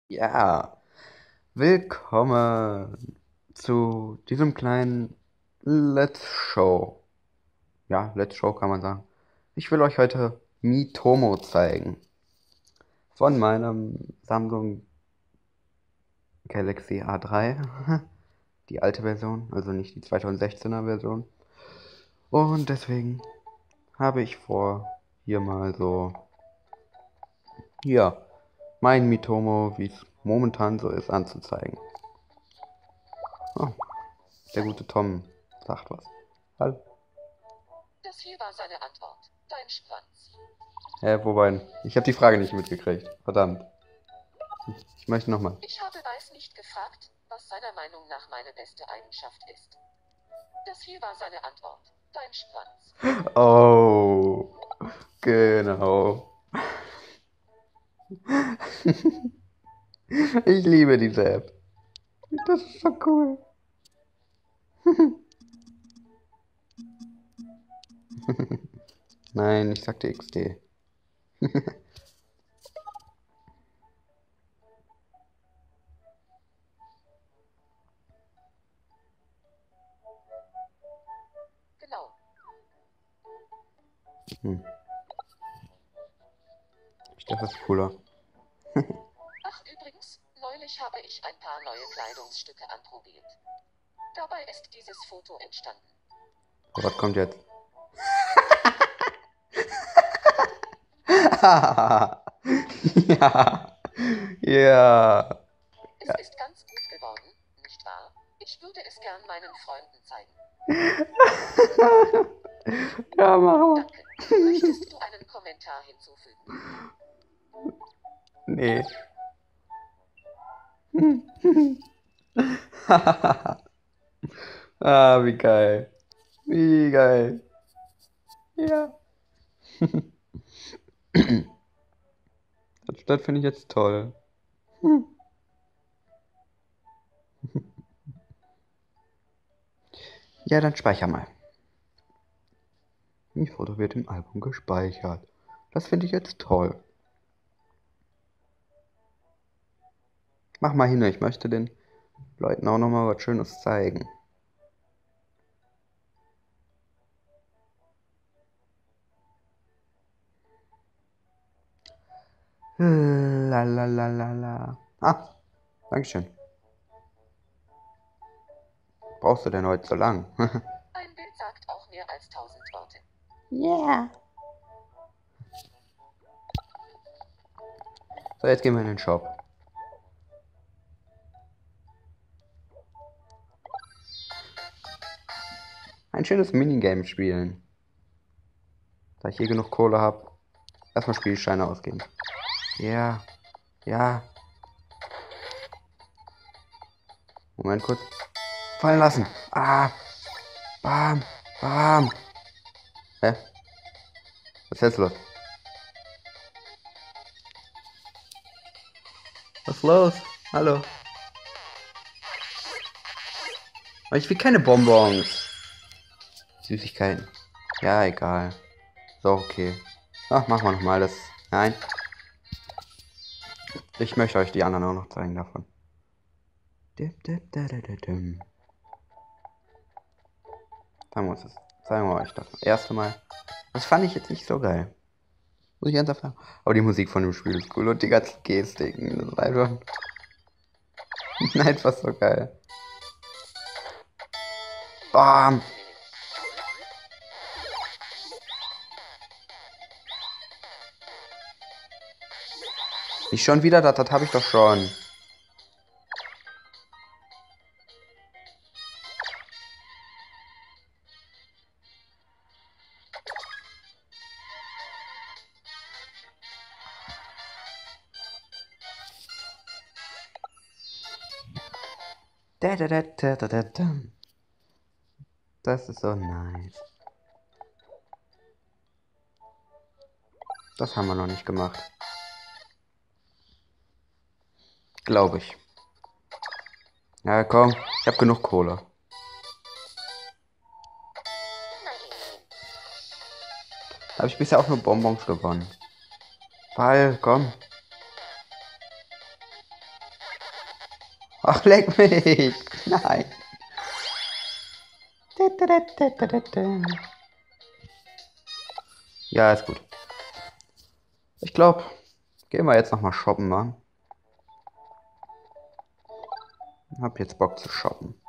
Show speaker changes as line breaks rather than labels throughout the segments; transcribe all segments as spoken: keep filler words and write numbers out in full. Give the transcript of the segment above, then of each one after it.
Ja, willkommen zu diesem kleinen Let's Show. Ja, Let's Show kann man sagen. Ich will euch heute Miitomo zeigen. Von meinem Samsung Galaxy A drei. Die alte Version, also nicht die zweitausendsechzehner Version. Und deswegen habe ich vor, hier mal so, ja, mein Miitomo, wie es momentan so ist, anzuzeigen. Oh, der gute Tom sagt was. Hallo.
Das hier war seine Antwort. Dein Schwanz.
Hä, wobei, ich habe die Frage nicht mitgekriegt. Verdammt. Ich möchte nochmal.
Ich habe Weiß nicht gefragt, was seiner Meinung nach meine beste Eigenschaft ist. Das hier war seine Antwort. Dein Schwanz.
Oh, genau. Ich liebe diese App. Das ist so cool. Nein, ich sagte X D.
Genau.
Hm. Ich dachte, das ist cooler.
Ach übrigens, neulich habe ich ein paar neue Kleidungsstücke anprobiert. Dabei ist dieses Foto entstanden.
Oh, was kommt jetzt? Ja. Ja.
Es ist ganz gut geworden, nicht wahr? Ich würde es gern meinen Freunden zeigen.
Ja, mach mal.
Danke. Möchtest du einen Kommentar hinzufügen?
Nee. Ah, wie geil. Wie geil. Ja. Das, das finde ich jetzt toll. Hm. Ja, dann speicher mal. Das Foto wird im Album gespeichert. Das finde ich jetzt toll. Mach mal hin, ich möchte den Leuten auch nochmal was Schönes zeigen. La la la la la. Ah, Dankeschön. Brauchst du denn heute so lang?
Ein Bild sagt auch mehr als tausend Worte.
Yeah. So, jetzt gehen wir in den Shop. Ein schönes Minigame spielen. Da ich hier genug Kohle habe, erstmal Spielscheine ausgeben. Ja, ja. Moment kurz. Fallen lassen. Ah. Bam. Bam. Hä? Was ist jetzt los? Was ist los? Hallo. Aber ich will keine Bonbons. Süßigkeiten. Ja, egal. So, okay. Ach, machen wir nochmal das. Nein. Ich möchte euch die anderen auch noch zeigen davon. Sagen wir uns das. Zeigen wir euch das erste Mal. Das fand ich jetzt nicht so geil. Muss ich ernsthaft sagen. Aber die Musik von dem Spiel ist cool und die ganzen Gestiken. Das ist einfach, einfach so geil. Bam! Nicht schon wieder das, das habe ich doch schon. Da, da, da, da, da, da, da. Das ist so nice. Das haben wir noch nicht gemacht. Glaube ich. Ja, komm. Ich habe genug Kohle. Habe ich bisher auch nur Bonbons gewonnen. Weil, komm. Ach, leck mich. Nein. Ja, ist gut. Ich glaube, gehen wir jetzt nochmal shoppen, Mann. Hab jetzt Bock zu shoppen.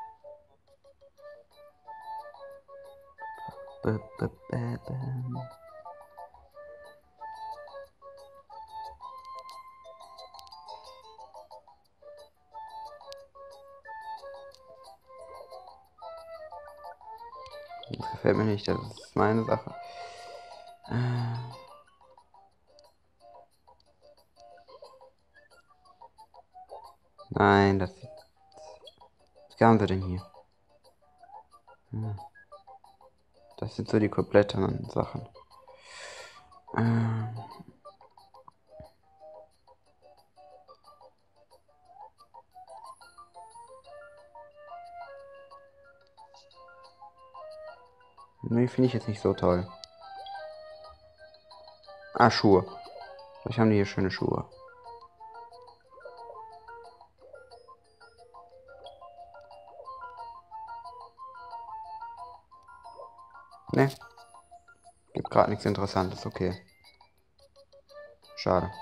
B -b -b -b Das gefällt mir nicht, das ist meine Sache. Nein, das... Was haben wir denn hier? Das sind so die kompletten Sachen. Ähm... Nee, finde ich jetzt nicht so toll. Ah, Schuhe. Vielleicht haben die hier schöne Schuhe. Ne. Gibt gerade nichts Interessantes, okay. Schade.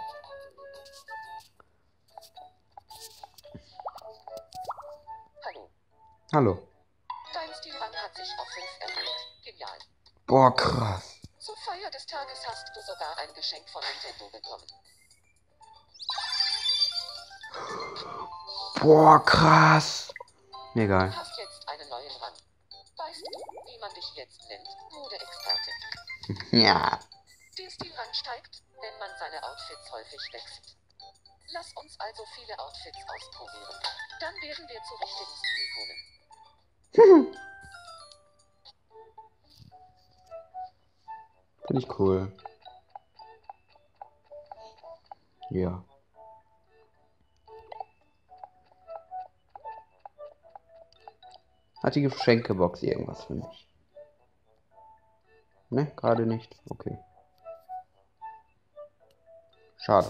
Hallo.
Hallo.
Dein Stilrang hat sich auf fünf erhöht. Genial.
Boah, krass.
Zur Feier des Tages hast du sogar ein Geschenk von Nintendo bekommen.
Boah, krass. Egal.
Du hast jetzt einen neuen Rang. Weißt du, wie man dich jetzt nennt? Modeexperte.
Ja.
Der Stilrang steigt, wenn man seine Outfits häufig wechselt. Lass uns also viele Outfits ausprobieren. Dann werden wir zu richtigen Stilikonen.
Finde ich cool. Ja. Hat die Geschenkebox irgendwas für mich? Ne, gerade nicht. Okay. Schade.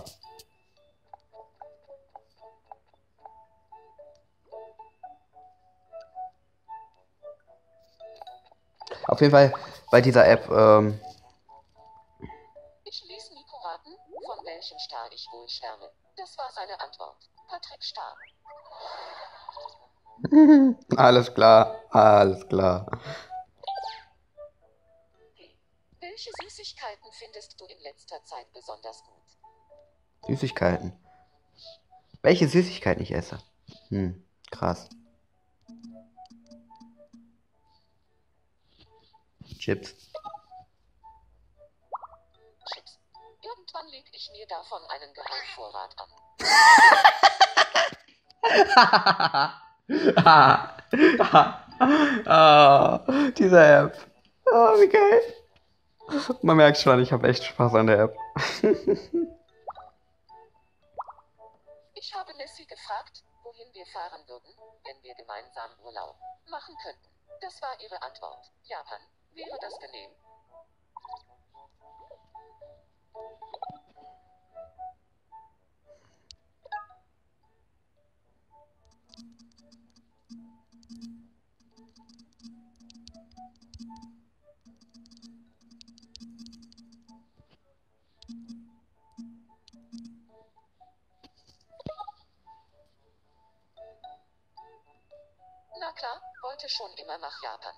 Auf jeden Fall bei dieser App, ähm...
Ich ließ Nico raten, von welchem Star ich wohl schwärme. Das war seine Antwort. Patrick Star.
alles klar, alles klar.
Welche Süßigkeiten findest du in letzter Zeit besonders gut?
Süßigkeiten. Welche Süßigkeiten ich esse? Hm, krass. Chips.
Chips. Irgendwann leg ich mir davon einen Geheimvorrat an.
oh, diese App. Oh, wie geil. Man merkt schon, ich habe echt Spaß an der App.
Ich habe Lassie gefragt, wohin wir fahren würden, wenn wir gemeinsam Urlaub machen könnten. Das war ihre Antwort. Japan. Wäre das genehm? Na klar, wollte schon immer nach Japan.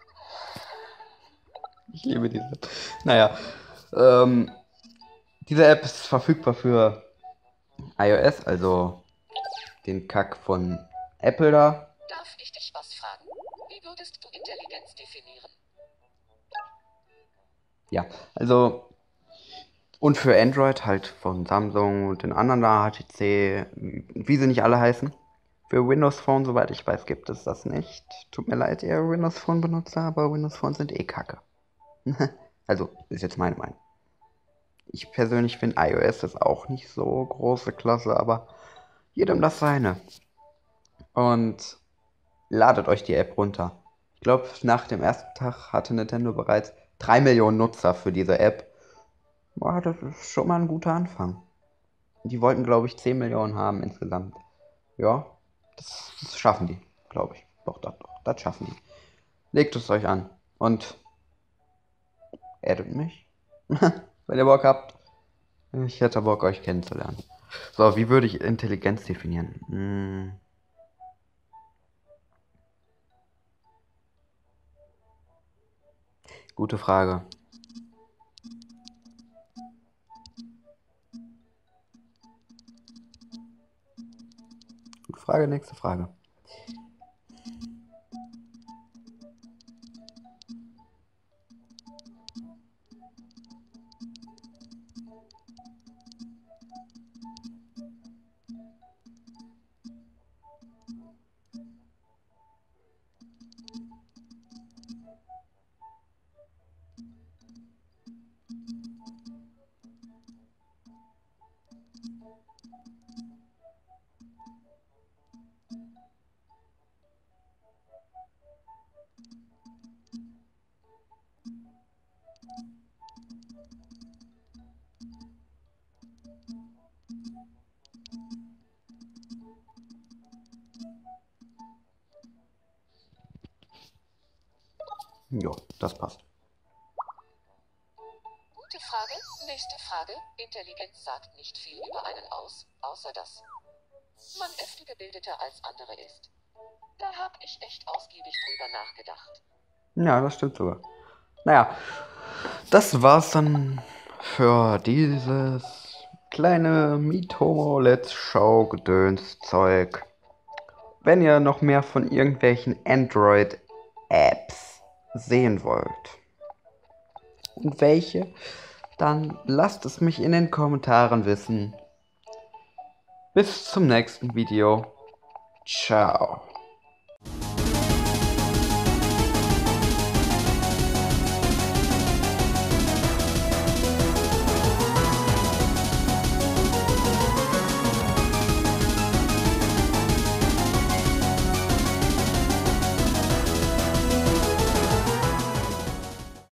Ich liebe diese App. Naja, ähm, diese App ist verfügbar für iOS, also den Kack von Apple da.
Darf ich dich was fragen? Wie würdest du Intelligenz definieren?
Ja, also und für Android halt von Samsung und den anderen da, H T C, wie sie nicht alle heißen. Für Windows Phone, soweit ich weiß, gibt es das nicht. Tut mir leid, ihr Windows Phone Benutzer, aber Windows Phone sind eh kacke. Also, ist jetzt meine Meinung. Ich persönlich finde iOS ist auch nicht so große Klasse, aber jedem das seine. Und ladet euch die App runter. Ich glaube, nach dem ersten Tag hatte Nintendo bereits drei Millionen Nutzer für diese App. Boah, das ist schon mal ein guter Anfang. Die wollten, glaube ich, zehn Millionen haben insgesamt. Ja, Das, das schaffen die, glaube ich. Doch, doch, doch, das schaffen die. Legt es euch an und addet mich, wenn ihr Bock habt. Ich hätte Bock, euch kennenzulernen. So, wie würde ich Intelligenz definieren? Hm. Gute Frage. Gute Frage, nächste Frage. Jo, das passt.
Gute Frage. Nächste Frage. Intelligenz sagt nicht viel über einen aus, außer dass man öfter gebildeter als andere ist. Da habe ich echt ausgiebig drüber nachgedacht.
Ja, das stimmt sogar. Naja, das war's dann für dieses kleine Miitomo Let's Show Gedöns-Zeug. Wenn ihr noch mehr von irgendwelchen Android-Apps sehen wollt und welche, dann lasst es mich in den Kommentaren wissen. Bis zum nächsten Video. Ciao.